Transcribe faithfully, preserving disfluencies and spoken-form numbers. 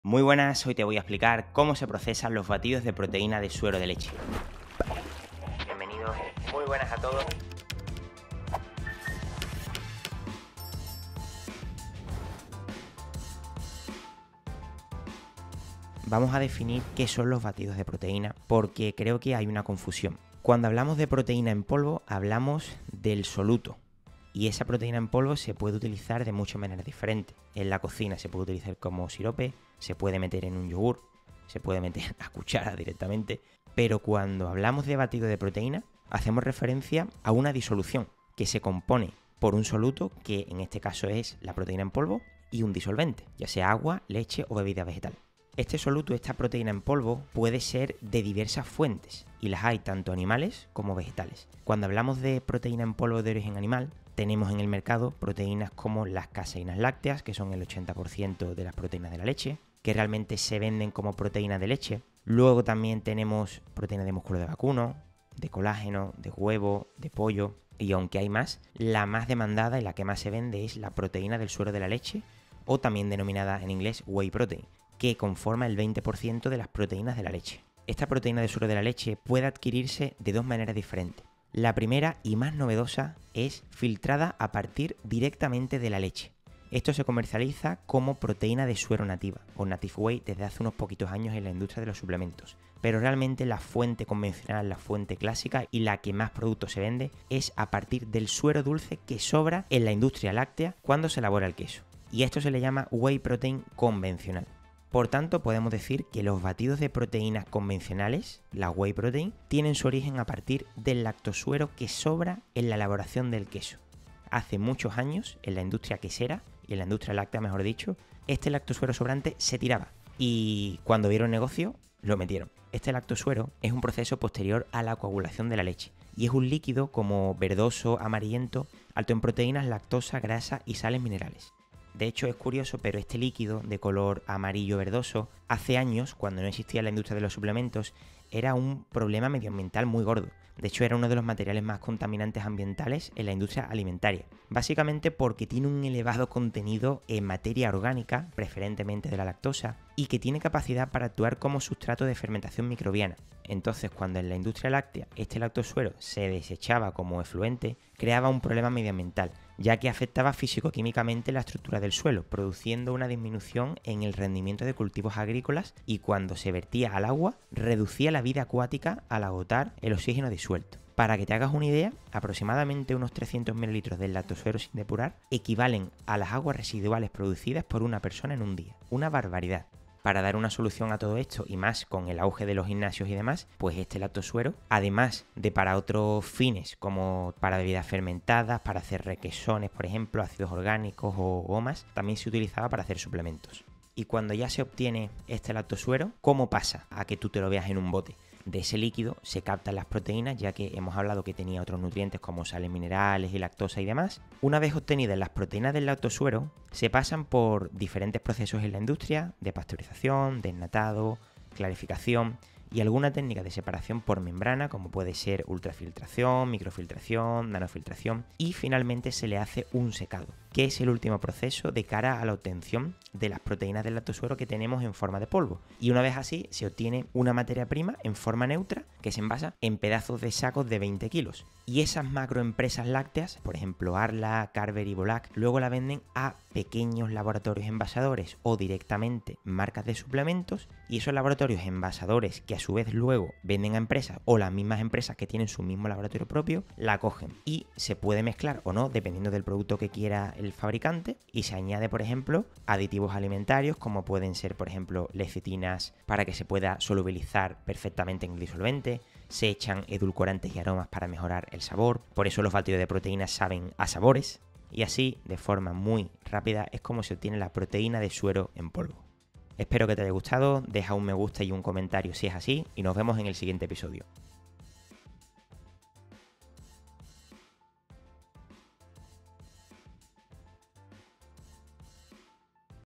Muy buenas, hoy te voy a explicar cómo se procesan los batidos de proteína de suero de leche. Bienvenidos, muy buenas a todos. Vamos a definir qué son los batidos de proteína porque creo que hay una confusión. Cuando hablamos de proteína en polvo, hablamos del soluto. Y esa proteína en polvo se puede utilizar de muchas maneras diferentes. En la cocina se puede utilizar como sirope, se puede meter en un yogur, se puede meter a cuchara directamente. Pero cuando hablamos de batido de proteína, hacemos referencia a una disolución que se compone por un soluto, que en este caso es la proteína en polvo, y un disolvente, ya sea agua, leche o bebida vegetal. Este soluto, esta proteína en polvo, puede ser de diversas fuentes y las hay tanto animales como vegetales. Cuando hablamos de proteína en polvo de origen animal, tenemos en el mercado proteínas como las caseínas lácteas, que son el ochenta por ciento de las proteínas de la leche, que realmente se venden como proteína de leche. Luego también tenemos proteínas de músculo de vacuno, de colágeno, de huevo, de pollo, y aunque hay más, la más demandada y la que más se vende es la proteína del suero de la leche, o también denominada en inglés whey protein, que conforma el veinte por ciento de las proteínas de la leche. Esta proteína de suero de la leche puede adquirirse de dos maneras diferentes. La primera y más novedosa es filtrada a partir directamente de la leche. Esto se comercializa como proteína de suero nativa o native whey desde hace unos poquitos años en la industria de los suplementos. Pero realmente la fuente convencional, la fuente clásica y la que más producto se vende es a partir del suero dulce que sobra en la industria láctea cuando se elabora el queso. Y esto se le llama whey protein convencional. Por tanto, podemos decir que los batidos de proteínas convencionales, la whey protein, tienen su origen a partir del lactosuero que sobra en la elaboración del queso. Hace muchos años, en la industria quesera, y en la industria láctea mejor dicho, este lactosuero sobrante se tiraba. Y cuando vieron negocio, lo metieron. Este lactosuero es un proceso posterior a la coagulación de la leche, y es un líquido como verdoso, amarillento, alto en proteínas, lactosa, grasa y sales minerales. De hecho es curioso, pero este líquido de color amarillo verdoso, hace años, cuando no existía la industria de los suplementos, era un problema medioambiental muy gordo. De hecho era uno de los materiales más contaminantes ambientales en la industria alimentaria. Básicamente porque tiene un elevado contenido en materia orgánica, preferentemente de la lactosa, y que tiene capacidad para actuar como sustrato de fermentación microbiana. Entonces, cuando en la industria láctea este lactosuero se desechaba como efluente, creaba un problema medioambiental, ya que afectaba físico-químicamente la estructura del suelo, produciendo una disminución en el rendimiento de cultivos agrícolas y cuando se vertía al agua, reducía la vida acuática al agotar el oxígeno disuelto. Para que te hagas una idea, aproximadamente unos trescientos mililitros del lactosuero sin depurar equivalen a las aguas residuales producidas por una persona en un día. Una barbaridad. Para dar una solución a todo esto, y más con el auge de los gimnasios y demás, pues este lactosuero, además de para otros fines, como para bebidas fermentadas, para hacer requesones, por ejemplo, ácidos orgánicos o gomas, también se utilizaba para hacer suplementos. Y cuando ya se obtiene este lactosuero, ¿cómo pasa a que tú te lo veas en un bote? De ese líquido se captan las proteínas, ya que hemos hablado que tenía otros nutrientes como sales minerales y lactosa y demás. Una vez obtenidas las proteínas del lactosuero, se pasan por diferentes procesos en la industria de pasteurización, desnatado, clarificación y alguna técnica de separación por membrana, como puede ser ultrafiltración, microfiltración, nanofiltración, y finalmente se le hace un secado, que es el último proceso de cara a la obtención de las proteínas del lactosuero que tenemos en forma de polvo. Y una vez así, se obtiene una materia prima en forma neutra que se envasa en pedazos de sacos de veinte kilos. Y esas macroempresas lácteas, por ejemplo Arla, Carver y Bolac, luego la venden a pequeños laboratorios envasadores o directamente marcas de suplementos, y esos laboratorios envasadores que a su vez luego venden a empresas o las mismas empresas que tienen su mismo laboratorio propio, la cogen y se puede mezclar o no dependiendo del producto que quiera el fabricante, y se añade por ejemplo aditivos alimentarios como pueden ser por ejemplo lecitinas para que se pueda solubilizar perfectamente en el disolvente, se echan edulcorantes y aromas para mejorar el sabor, por eso los batidos de proteínas saben a sabores, y así de forma muy rápida es como se obtiene la proteína de suero en polvo. Espero que te haya gustado, deja un me gusta y un comentario si es así y nos vemos en el siguiente episodio.